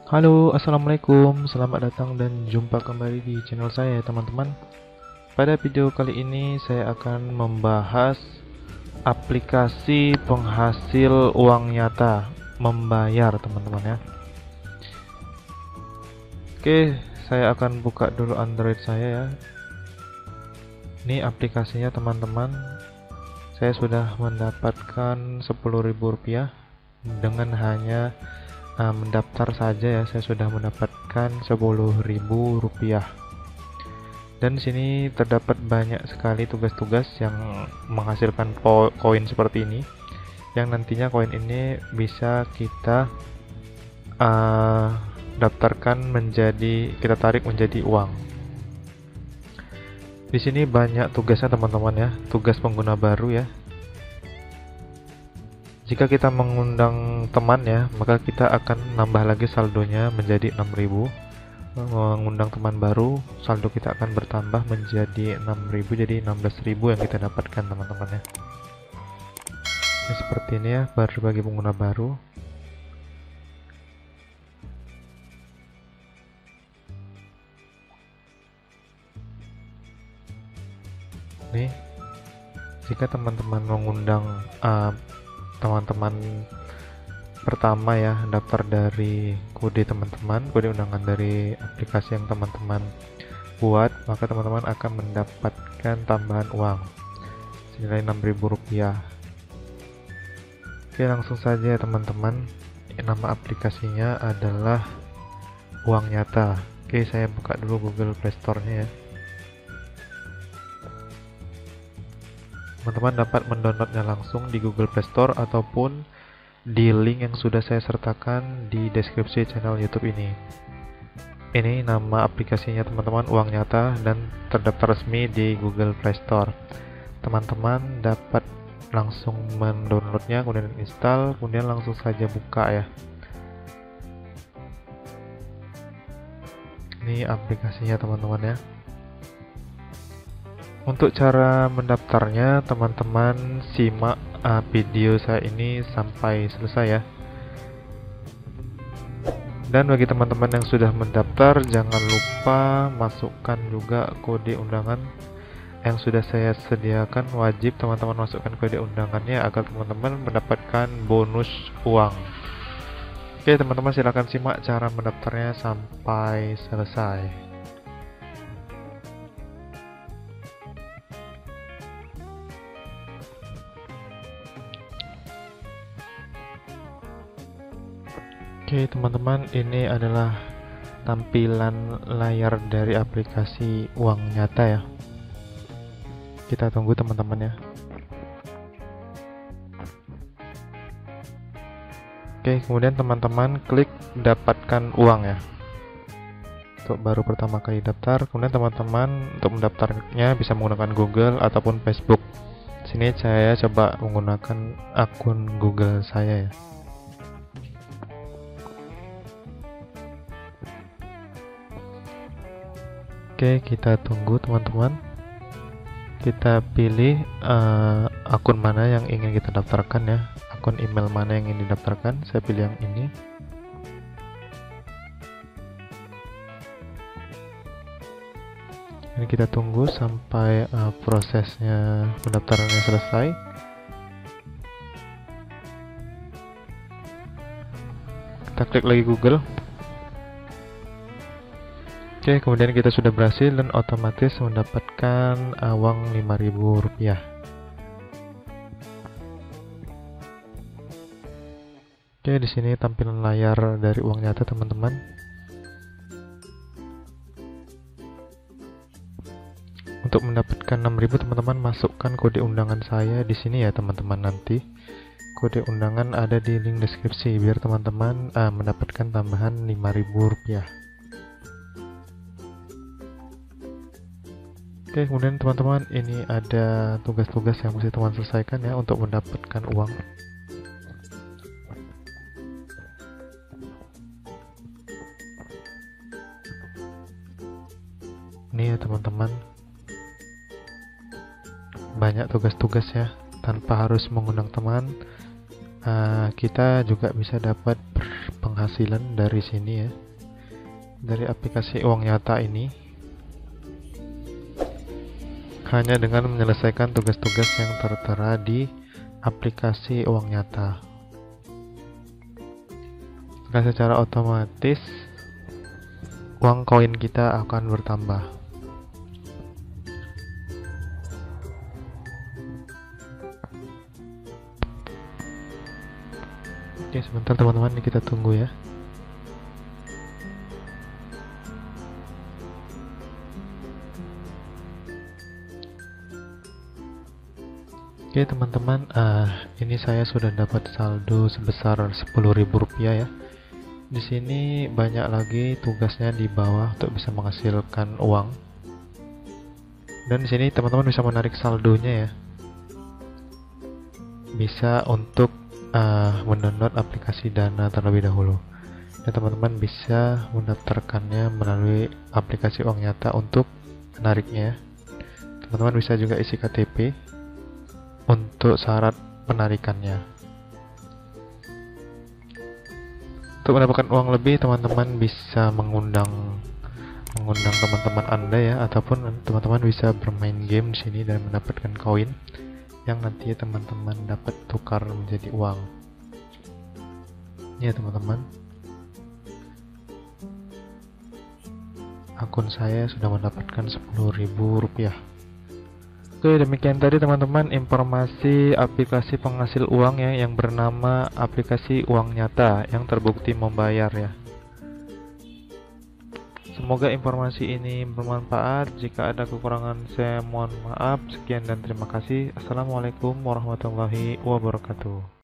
Halo, assalamualaikum. Selamat datang dan jumpa kembali di channel saya, teman-teman. Pada video kali ini, saya akan membahas aplikasi penghasil uang nyata membayar, teman-teman ya. Oke, saya akan buka dulu Android saya ya. Ini aplikasinya, teman-teman. Saya sudah mendapatkan Rp10.000 dengan hanya mendaftar saja ya. Saya sudah mendapatkan Rp10.000 dan sini terdapat banyak sekali tugas-tugas yang menghasilkan koin seperti ini, yang nantinya koin ini bisa kita daftarkan menjadi, kita tarik menjadi uang. Di sini banyak tugasnya, teman-teman ya, tugas pengguna baru ya. Jika kita mengundang teman ya, maka kita akan nambah lagi saldonya menjadi 6.000. Mengundang teman baru, saldo kita akan bertambah menjadi 6.000, jadi 16.000 yang kita dapatkan, teman-teman ya. Ini seperti ini ya, baru bagi pengguna baru. Nih, jika teman-teman mengundang teman-teman pertama ya, daftar dari kode teman-teman, kode undangan dari aplikasi yang teman-teman buat, maka teman-teman akan mendapatkan tambahan uang senilai Rp6.000. Oke, langsung saja ya teman-teman. Nama aplikasinya adalah Uang Nyata. Oke, saya buka dulu Google Play Store-nya ya. Teman-teman dapat mendownloadnya langsung di Google Play Store ataupun di link yang sudah saya sertakan di deskripsi channel YouTube ini. Ini nama aplikasinya, teman-teman, Uang Nyata, dan terdaftar resmi di Google Play Store. Teman-teman dapat langsung mendownloadnya, kemudian install, kemudian langsung saja buka ya. Ini aplikasinya, teman-teman ya. Untuk cara mendaftarnya, teman-teman simak video saya ini sampai selesai ya. Dan bagi teman-teman yang sudah mendaftar, jangan lupa masukkan juga kode undangan yang sudah saya sediakan. Wajib teman-teman masukkan kode undangannya agar teman-teman mendapatkan bonus uang. Oke teman-teman, silahkan simak cara mendaftarnya sampai selesai. Oke teman-teman, ini adalah tampilan layar dari aplikasi Uang Nyata ya. Kita tunggu teman-teman ya. Oke, kemudian teman-teman klik dapatkan uang ya. Untuk baru pertama kali daftar, kemudian teman-teman untuk mendaftarnya bisa menggunakan Google ataupun Facebook. Sini saya coba menggunakan akun Google saya ya. Oke, kita tunggu teman-teman. Kita pilih akun mana yang ingin kita daftarkan ya. Akun email mana yang ingin didaftarkan. Saya pilih yang ini. Ini kita tunggu sampai prosesnya pendaftarannya selesai. Kita klik lagi Google. Oke, kemudian kita sudah berhasil dan otomatis mendapatkan uang Rp5.000. Oke, di sini tampilan layar dari Uang Nyata, teman-teman. Untuk mendapatkan 6.000, teman-teman masukkan kode undangan saya di sini ya, teman-teman. Nanti kode undangan ada di link deskripsi biar teman-teman mendapatkan tambahan Rp5.000. Oke, kemudian teman-teman ini ada tugas-tugas yang mesti teman selesaikan ya untuk mendapatkan uang. Ini ya teman-teman, banyak tugas-tugas ya, tanpa harus mengundang teman. kita juga bisa dapat penghasilan dari sini ya, dari aplikasi uang nyata ini, hanya dengan menyelesaikan tugas-tugas yang tertera di aplikasi uang nyata. Maka secara otomatis uang koin kita akan bertambah. Oke, sebentar teman-teman, kita tunggu ya. Oke teman-teman, ini saya sudah dapat saldo sebesar Rp10.000 ya. Di sini banyak lagi tugasnya di bawah untuk bisa menghasilkan uang. Dan di sini teman-teman bisa menarik saldonya ya. Bisa untuk mendownload aplikasi Dana terlebih dahulu. Dan teman-teman bisa mendaftarkannya melalui aplikasi uang nyata untuk menariknya. Teman-teman bisa juga isi KTP untuk syarat penarikannya. Untuk mendapatkan uang lebih, teman-teman bisa mengundang teman-teman Anda ya, ataupun teman-teman bisa bermain game di sini dan mendapatkan koin yang nanti teman-teman dapat tukar menjadi uang. Ini ya teman-teman, akun saya sudah mendapatkan Rp10.000. Oke, demikian tadi teman-teman informasi aplikasi penghasil uang ya, yang bernama aplikasi uang nyata yang terbukti membayar ya. Semoga informasi ini bermanfaat. Jika ada kekurangan saya mohon maaf. Sekian dan terima kasih. Assalamualaikum warahmatullahi wabarakatuh.